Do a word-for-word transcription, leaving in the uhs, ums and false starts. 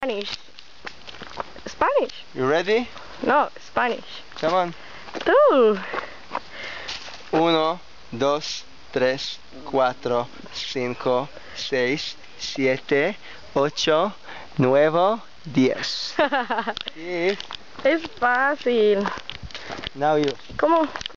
Spanish. Spanish. You ready? No, Spanish. Come on. Tú. Uno, dos, tres, cuatro, cinco, seis, siete, ocho, nueve, diez. Sí. Es fácil. Now you. ¿Cómo?